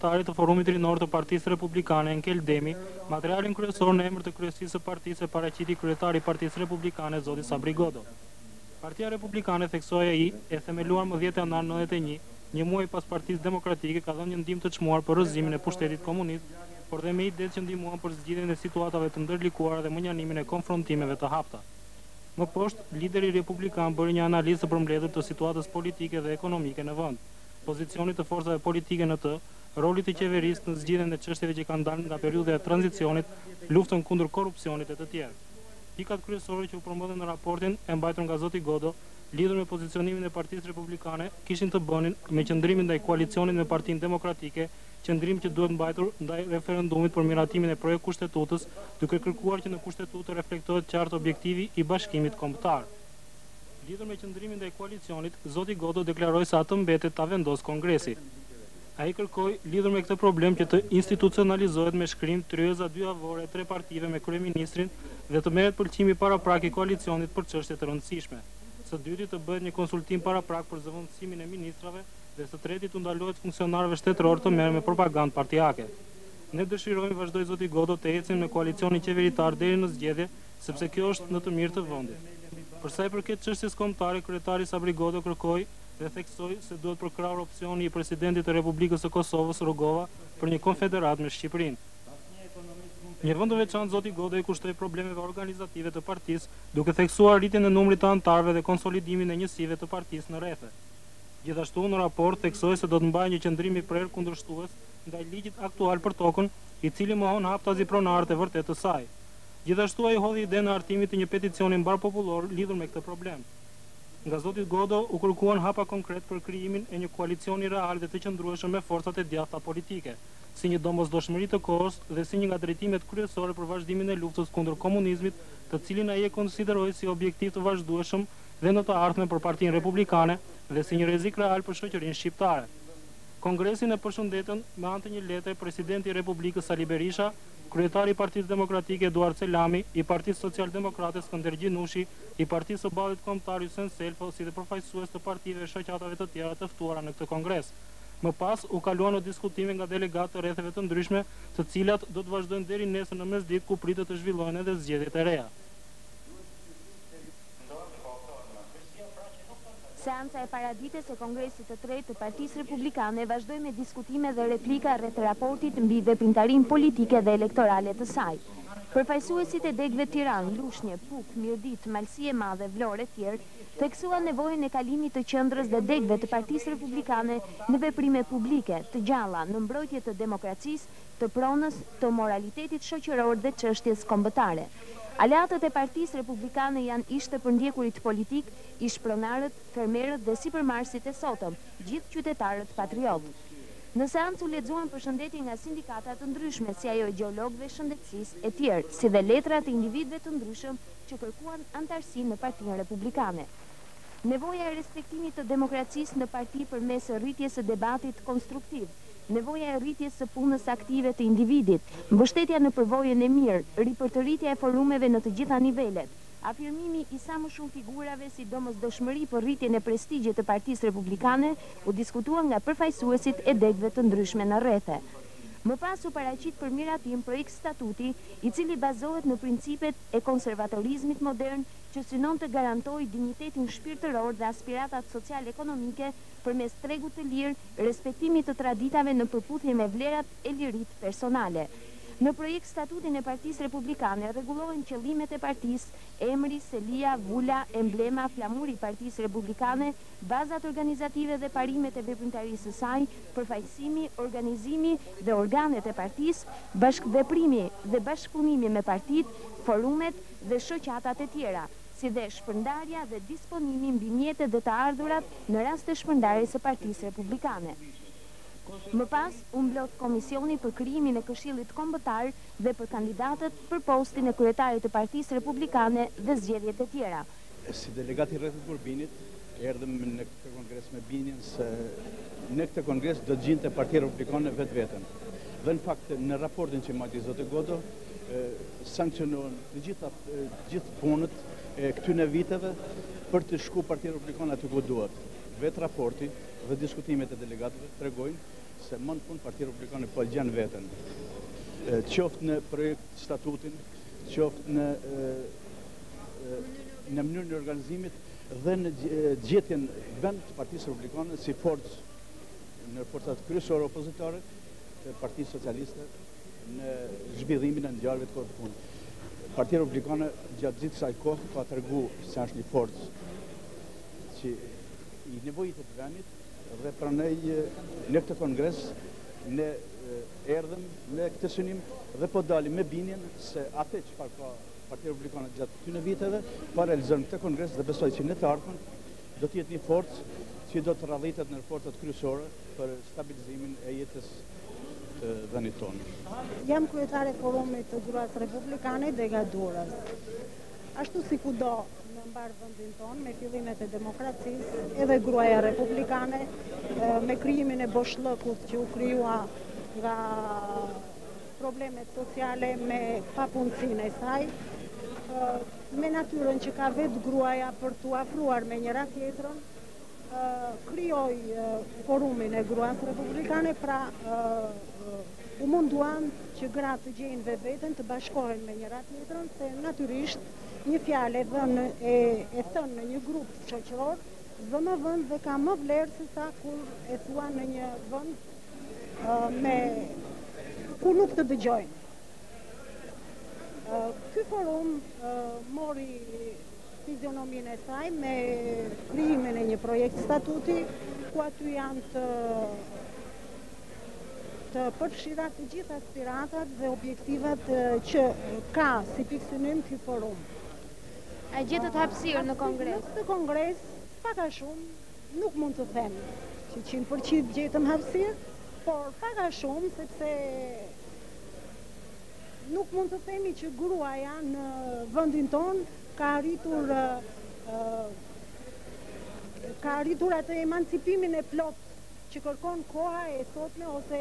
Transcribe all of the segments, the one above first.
kryetarit të forumit rinor të Partisë Republikane Enkel Demi, materialin kryesor në emër të kryesisë së partisë e paraqiti kryetari i Partisë Republikane zoti Sabri Godo. Partia Republikane, theksoi ai, e themeluar më 10 janar 91, një muaj pas Partisë Demokratike, ka dhënë një ndihmë të çmuar për rrëzimin e pushtetit komunist, por dhe me idetë që ndihmuan për zgjidhjen e situatave të ndërlikuara dhe mënjanimin e konfrontimeve të hapta. Më poshtë, lideri republikan bëri një analizë të përmbledhur të situatës politike dhe ekonomike në vend, pozicionit të forcave politike në të, rolit të qeverisë në zgjidhjen e çështjeve që kanë dalë nga periudha e tranzicionit, luftën kundër korrupsionit e të tjerë. Pikat kryesore që u përmendën në raportin e mbajtur nga zoti Godo, lidhur me pozicionimin e Partisë Republikane, kishin të bënin me qëndrimin ndaj koalicionit me Partinë Demokratike, qëndrim që duhet mbajtur ndaj referendumit për miratimin e projekt kushtetutës, duke kërkuar që në kushtetutë të reflektohet qartë objektivi i bashkimit kombëtar. Lidhur me qëndrimin ndaj koalicionit, zoti Godo deklaroi se atë mbetet ta vendos Kongresi. Ai kërkoi lidhur me këtë problem që të institucionalizohet me shkrim tryeza 2 avore e 3 partive me kryeministrin dhe të merret pëlqimi paraprak i koalicionit për çështje të rëndësishme. Së dyti të bëhet një konsultim paraprak për zëvendësimin e ministrave dhe së treti të ndalohet funksionarëve shtetëror të merren me propagandë partijake. Ne dëshirojmë, vazhdoi zoti Godo, të ecim në koalicionin qeveritar deri në zgjedhje, sepse kjo është në të mirë të vendit. Për sa i përket çështjes kombëtare, kryetari Sabri Godo kërkoi dhe theksoi se duhet përkrahur opsioni i presidentit të Republikës së Kosovës Rugova për një konfederat me Shqipërinë. Një vend të veçantë zoti Godo i kushtoi problemeve organizative të partisë, duke theksuar rritjen e numrit të anëtarëve dhe konsolidimin e njësive të partisë në rrethe. Gjithashtu në raport theksoi se do të mbajë një qëndrim i prerë kundërshtues ndaj ligjit aktual për tokën, i cili mohon haptazi pronarët e vërtetë të saj. Gjithashtu ai hodhi idenë e artimit të një peticioni mbar popullor lidhur me këtë problem. Nga zoti Godo u kërkuan hapa konkret për krijimin e një koalicioni real dhe të qëndrueshëm me forcat e djathta politike, si një domosdoshmëri të kohës dhe si një nga drejtimet kryesore për vazhdimin e luftës kundër komunizmit, të cilin ai e konsideroi si objektiv të vazhdueshëm dhe në të ardhmen për Partinë Republikane dhe si një rrezik real për shoqërinë shqiptare. Kongresin e përshëndetën me anë të një letre presidenti i Republikës Sali Berisha, kryetari i Partisë Demokratike Eduard Selami, i Partisë Socialdemokrate Skënder Gjinushi, i Partisë së Ballit Kombëtar Ysen Selfo, si dhe përfaqësues të partive e shoqatave të tjera të ftuara në këtë kongres. Më pas u kaluan në diskutime nga delegatë të rretheve të ndryshme, të cilat do të vazhdojnë deri nesër në mesditë, ku pritet të zhvillohen edhe zgjedhjet e reja. Seanca e paradites e Kongresit të tretë të Partisë Republikane vazhdoi me diskutime dhe replika rreth raportit mbi veprimtarinë politike dhe elektorale të saj. Përfaqësuesit e degëve Tiranë, Lushnjë, Puk, Mirdit, Malësi e Madhe, Vlorë e tjerë theksuan nevojën e kalimit të qendrës dhe degëve të Partisë Republikane në veprime publike, të gjalla, në mbrojtje të demokracisë, të pronës, të moralitetit shoqëror dhe çështjes kombëtare. Aleatët e Partisë Republikane janë ish të përndjekurit politik, ishpronarët, fermerët dhe sipërmarrësit e sotëm, gjithë qytetarët patriot. Në seancë u lexuan përshëndetje nga sindikata të ndryshme, si ajo e gjeologëve, shëndetësisë e tjerë, si dhe letra të individëve të ndryshëm që kërkuan antarësi në Partinë Republikane. Nevoja e respektimit të demokracisë në parti përmes rritjes së debatit konstruktiv, nevoja e rritjes së punës aktive të individit, mbështetja në përvojën e mirë, ripërtëritja e forumeve në të gjitha nivelet, afirmimi i sa më shumë figurave si domosdoshmëri për rritjen e prestigjit të Partisë Republikane u diskutuan nga përfaqësuesit e degëve të ndryshme në rrethe. Më pas u paraqit për miratim projekt statuti, i cili bazohet në principet e konservatorizmit modern që synon të garantojë dinjitetin shpirtëror dhe aspiratat social-ekonomike përmes tregut të lirë, respektimit të traditave në përputhje me vlerat e lirit personale. Në projekt statutin e Partisë Republikane rregullohen qëllimet e partisë, emri, selia, vula, emblema, flamuri i Partisë Republikane, bazat organizative dhe parimet e veprimtarisë së saj, përfaqësimi, organizimi dhe organet e partisë, bashkëveprimi dhe bashkëpunimi me partitë, forumet dhe shoqatat e tjera, si dhe shpërndarja dhe disponimi mbi mjetet dhe të ardhurat në rast të shpërndarjes së Partisë Republikane. Më pas, u mblot komisioni për krijimin e Këshillit Kombëtar dhe për kandidatët për postin e kryetarit të Partisë Republikane dhe zgjedhjet e tjera. Si delegat i rrethit Gurbinit, erdhëm në këtë kongres me bindjen se në këtë kongres do të gjinte Partia Republikane vetveten. Dhe në fakt në raportin që mati zoti Godo sankcionohen të gjithë punët e këtyre viteve për të shku Partia Republikane aty ku duhet. Vetë raporti dhe diskutimet e delegatëve tregojnë se mund punë Partia Republikane po gjen veten. Qoftë në projekt statutin, qoftë në mënyrën e organizimit dhe në gjetjen vend të Partisë Republikane si forcë në forcat kryesore opozitare të Partisë Socialiste në zhvillimin e ngjarjeve të kohës punë. Partia Republikane gjatë gjithë kësaj kohë ka tregu se është një forcë që i nevojitet vendit dhe pranej në këtë kongres ne erdhëm me këtë synim dhe po dalim me bindjen se atë çfarë ka Partia Republikane gjatë këtyre viteve pa realizuar këtë kongres dhe besoj që në të ardhmen do të jetë një forcë që do të rradhitet në forcat kryesore për stabilizimin e jetës të vendit tonë. Jam kryetare e forumit të gruas republikane Dega Durrës. Ashtu si kudo në mbar vendin tonë, me fillimet e demokracisë, edhe gruaja republikane, me krijimin e boshllëkut që u krijua nga problemet sociale me papunësinë e saj, me natyrën që ka vetë gruaja për t'u afruar me njëra tjetrën, krijoi forumin e gruas republikane, pra u munduan që gratë të gjejnë vetveten, të bashkohen me njëra tjetrën, se natyrisht një fjalë e thënë në një grup shoqëror zë më vend dhe ka më vlerë se sa kur e thua në një vend ku nuk të dëgjojnë. Ky forum mori fizionomin e saj me krijimin e një projekt statuti, ku aty janë të përfshira të gjitha aspiratat dhe objektivat që ka si pikësynim ky forum. A gjetët hapësirë në kongres? Në kongres, pak a shumë, nuk mund të them që 100% gjetëm hapësirë, por pak a shumë, sepse nuk mund të themi që gruaja në vendin tonë ka arritur atë emancipimin e plot që kërkon koha e sotme ose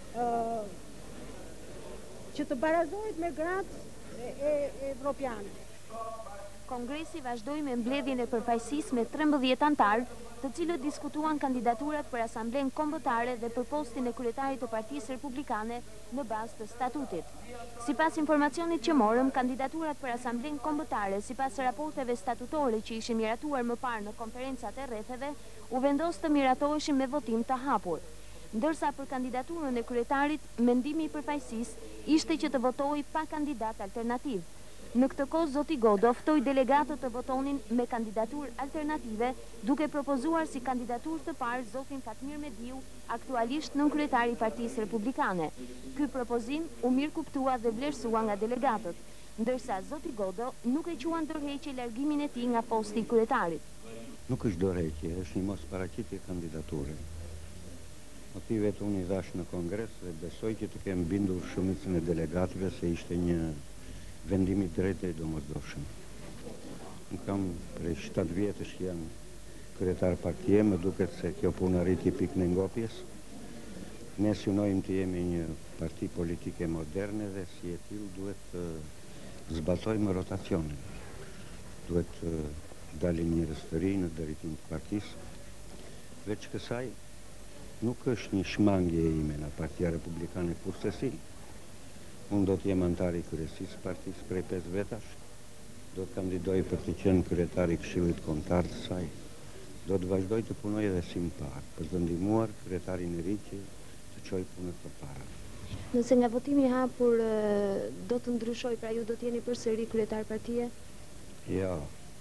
që të barazohet me gratë e evropiane. Kongresi vazhdoi me mbledhjen e përfaqësisë me 13 anëtar, të cilët diskutuan kandidaturat për Asamblenë Kombëtare dhe për postin e kryetarit të Partisë Republikane në bazë të statutit. Sipas informacionit që morëm, kandidaturat për Asamblenë Kombëtare, sipas raporteve statutore që ishin miratuar më parë në konferencat e rretheve, u vendos të miratoheshin me votim të hapur. Ndërsa për kandidaturën e kryetarit, mendimi i përfaqësisë ishte që të votojë pa kandidat alternativ. Në këtë kohë, zoti Godo ftoi delegatët të votonin me kandidaturë alternative, duke propozuar si kandidaturë të parë zotin Fatmir Mediu, aktualisht nënkryetari i Partisë Republikane. Ky propozim u mirëkuptua dhe vlerësua nga delegatët, ndërsa zoti Godo nuk e quan dorëheqje largimin e tij nga posti i kryetarit. Nuk është dorëheqje, është një mosparaqitje kandidature. Motivet unë i dhash në kongres dhe besoj që të kem bindur shumicën e delegatëve se ishte një vendimi drejtë e domosdoshëm. Unë kam prej 7 vjetësh jam kryetar partie, më duket se kjo punë arriti pikë në ngopjes. Ne synojmë të jemi një parti politike moderne dhe si e tillë duhet të zbatojmë rotacionin. Duhet të dalin njerëz të rinj në drejtim të partisë. Veç kësaj nuk është një shmangje ime në Partia Republikane kurse si. Unë do të jem antar i kryesisë partisë prej 5 vetash, do të kandidoj për të qenë kryetari i Këshillit Kombëtar të saj, do të vazhdoj të punoj edhe si më parë, për të ndihmuar kryetarin e ri që të çojë punët përpara. Nëse nga votimi i hapur do të ndryshoj, pra ju do të jeni përsëri kryetar partie? Jo.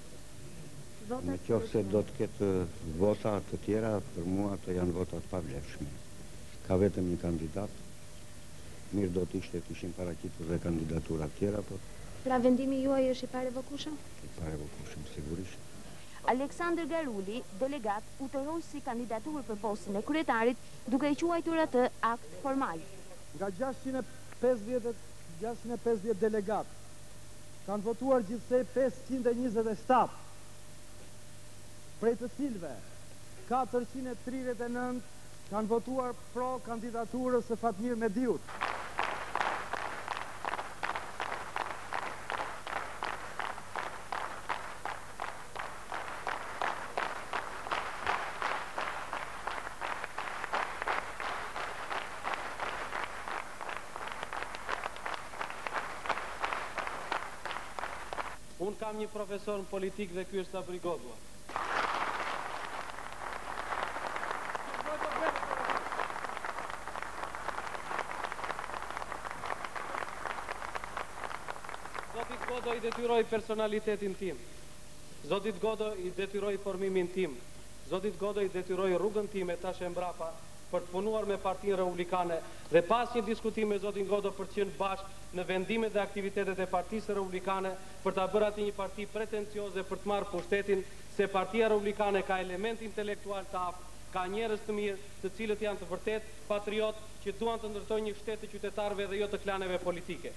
Në qoftë se do të ketë vota të tjera, për mua ato janë vota të pavlefshme. Ka vetëm një kandidat. Mirë do të ishte të ishin paraqitur dhe kandidatura tjera, por... Pra vendimi juaj është i parevokueshëm? I parevokueshëm, sigurisht. Aleksandër Garuli, delegat, utëroi si kandidaturë për postin e kryetarit, duke i quajtur atë akt formal. Nga 650 delegat, kanë votuar gjithsej 527, prej të cilëve 439 kanë votuar pro kandidaturës së Fatmir Mediut. Unë kam një profesor në politik dhe ky është Sabri Godua. Zotit Godo i detyroj personalitetin tim. Zotit Godo i detyroj formimin tim. Zotit Godo i detyroj rrugën time tash e mbrapa për të punuar me Partinë Republikane dhe pas një diskutim me Zotin Godo për të qenë bashkë në vendimet dhe aktivitetet e Partisë Republikane për ta bërë atë një parti pretencioze për të marrë pushtetin, se Partia Republikane ka element intelektual të aftë, ka njerëz të mirë, të cilët janë të vërtet patriot që duan të ndërtojnë një shtet të qytetarëve dhe jo të klaneve politike.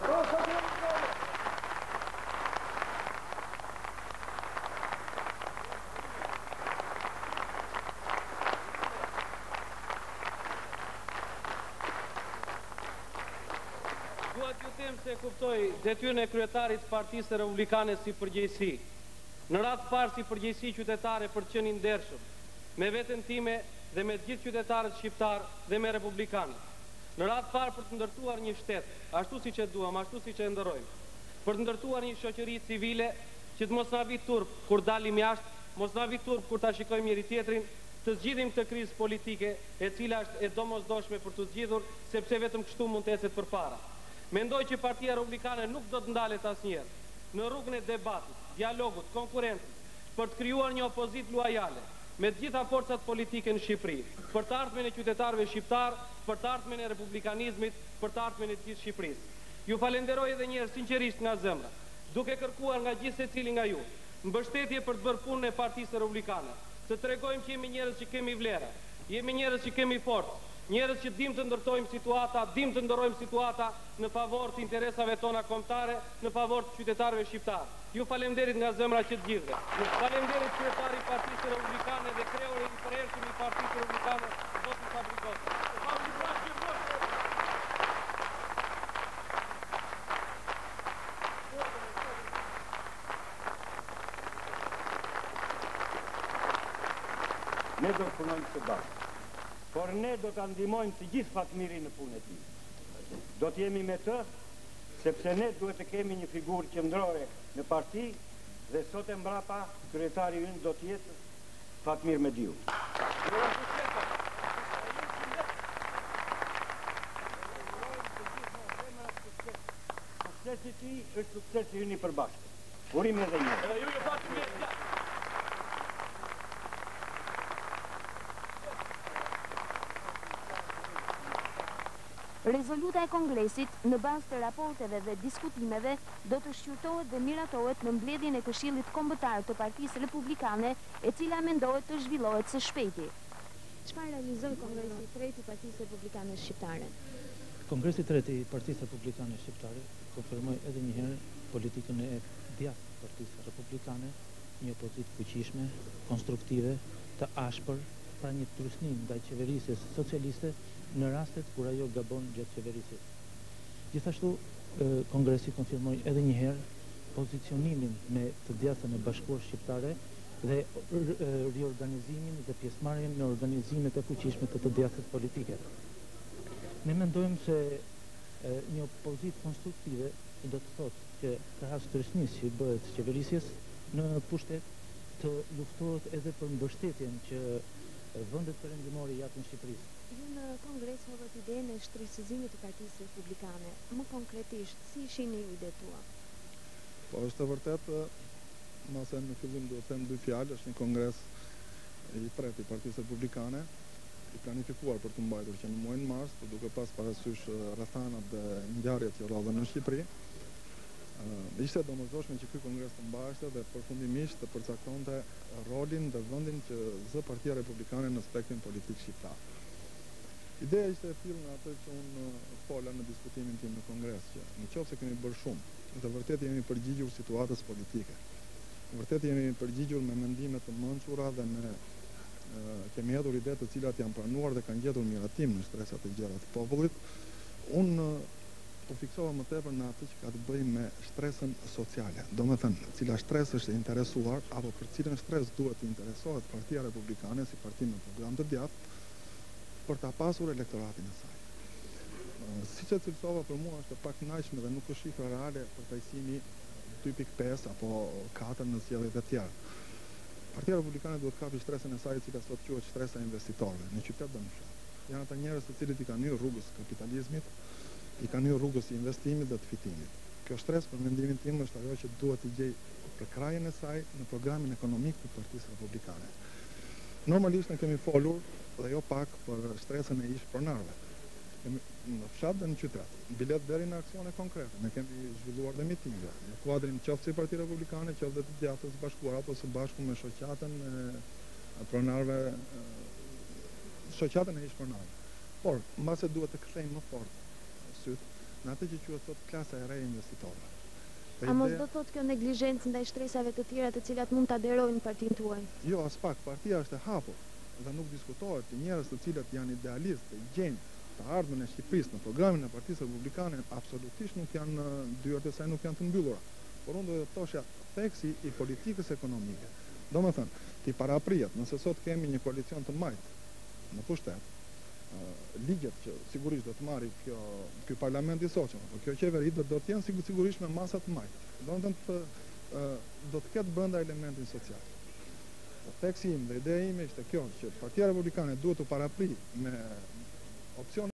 Se kuptoj detyrën e kryetarit të Partisë Republikane si përgjegjësi. Në radhë parë si përgjegjësi qytetare për të qenë i ndershëm me veten time dhe me të gjithë qytetarët shqiptar dhe me republikanët. Në radhë parë për të ndërtuar një shtet, ashtu siç e duam, ashtu siç e ndërrojmë. Për të ndërtuar një shoqëri civile që të mos na vi turp kur dalim jashtë, mos na vi turp kur ta shikojmë njëri tjetrin, të zgjidhim këtë krizë politike e cila është e domosdoshme për të zgjidhur, sepse vetëm kështu mund të ecet përpara. Mendoj që Partia Republikane nuk do të ndalet asnjëherë në rrugën e debatit, dialogut, konkurrencës, për të krijuar një opozitë luajale me të gjitha forcat politike në Shqipëri, për të ardhmen e qytetarëve shqiptar, për të ardhmen e republikanizmit, për të ardhmen e të gjithë Shqipërisë. Ju falenderoj edhe një herë sinqerisht nga zemra, duke kërkuar nga gjithë secili nga ju mbështetje për të bërë punën e Partisë Republikane, të tregojmë që jemi njerëz që kemi vlera, jemi njerëz që kemi forcë, njerëz që dim të ndërtojmë situata, dim të ndërrojmë situata në favor të interesave tona kombëtare, në favor të qytetarëve shqiptarë. Ju falemderit nga zemra që të gjithëve. Ju falemderit kryetari i Partisë Republikane dhe kreori i përhershëm i Partisë Republikane, zoti Sabri Godua. Ne do të punojmë së bashku. Por ne do të ndihmojmë të gjithë Fatmirin në punën e tij. Do të jemi me të, sepse ne duhet të kemi një figurë qendrore në parti dhe sot e mbrapa kryetari ynë do të jetë Fatmir Mediu. Suksesi i tij është suksesi ynë i përbashkët. Urime edhe një herë. Rezoluta e Kongresit, në bazë të raporteve dhe diskutimeve, do të shqyrtohet dhe miratohet në mbledhjen e Këshillit Kombëtar të Partisë Republikane, e cila mendohet të zhvillohet së shpejti. Çfarë realizoi Kongresi i Tretë i Partisë Republikane Shqiptare? Kongresi i Tretë i Partisë Republikane Shqiptare konfirmoi edhe një herë politikën e djathtë të Partisë Republikane, një opozitë fuqishme, konstruktive, të ashpër, pra një trysnim ndaj qeverisjes socialiste në rastet kur ajo gabon gjatë qeverisjes. Gjithashtu, Kongresi konfirmoi edhe një herë pozicionimin me të djathtën e Bashkuar Shqiptare dhe riorganizimin dhe pjesëmarrjen në organizimet e fuqishme të djathtës politike. Ne mendojmë se një opozitë konstruktive do të thotë që krahas trysnisë që bëhet qeverisjes në pushtet të luftohet edhe për mbështetjen që vendet perëndimore japin Shqipërisë. Ju në Kongres hodhët idenë e shtrejtësizimit të Partisë Republikane. Më konkretisht, si shihni ju idetë tua? Po, është e vërtet, mase në fillim do të them dy fjalë, është një kongres i tretë i Partisë Republikane, i planifikuar për të mbajtur që në muajin mars, por duke pas parasysh rrethanat dhe ngjarjet që rrodhen në Shqipëri, ishte domosdoshme që ky kongres të mbaheshte dhe përfundimisht të përcaktonte rolin dhe vendin që zë Partia Republikane në spektrin politik shqiptar. Ideja ishte e tillë nga atë që unë fola në diskutimin tim në kongres, që nëse kemi bërë shumë, në të vërtetë jemi përgjigjur situatës politike. Në vërtetë jemi përgjigjur me mendime të mençura dhe kemi hedhur ide të cilat janë pranuar dhe kanë gjetur miratim në shtresat e gjera të popullit. Unë u fiksova më tepër në atë që ka të bëjë me stresën sociale. Do me thënë, cila stres është interesuar, apo për cilën stres duhet të interesohet Partia Republikane si parti me program të djathtë për ta pasur elektoratin e saj. Siç e cilësova, për mua është pak kënaqshme dhe nuk është shifra reale përfaqësimi 2.5 apo 4 në zgjedhjet e tjera. Partia Republikane duhet kapi shtresën e saj, e cila sot quhet shtresa e investitorëve në qytet dhe në fshat. Janë ata njerëz të cilët i kanë hyrë rrugës kapitalizmit, i kanë hyrë rrugës i investimit dhe të fitimit. Kjo stresë për mendimin tim është ajo që duhet të gjej përkrajën e saj në programin ekonomik të Partisë Republikane. Normalisht ne kemi folur dhe jo pak për stresën e ish pronarëve. Në fshat dhe në qytet. Bilet deri në aksione konkrete. Ne kemi zhvilluar dhe mitinge në kuadrin qoftë si Partia Republikane, qoftë dhe të Djathtës Bashkuar apo së bashku me shoqatën e pronarëve, shoqatën e ish pronarëve. Por mbase duhet të kthejmë më fort syt në atë që quhet sot klasa e re e investitorëve. A mos do thotë kjo neglizhencë ndaj shtresave të tjera të cilat mund të aderojnë partinë tuaj? Jo, as pak, partia është e hapur dhe nuk diskutohet të njerëz të cilët janë idealistë, gjejnë të ardhmen e Shqipërisë në programin e Partisë Republikane absolutisht nuk janë, dyert e saj nuk janë të mbyllura. Por unë do të thosha theksi i politikës ekonomike. Domethënë, ti paraprihet, nëse sot kemi një koalicion të majtë në pushtet, ligjet që sigurisht do të marri ky parlament i soqëm, apo kjo qeveri do të jenë sigurisht me masa të majtë. Do të ketë brenda elementin social. Theksi im dhe ideja ime ishte kjo që Partia Republikane duhet të parapri me opcion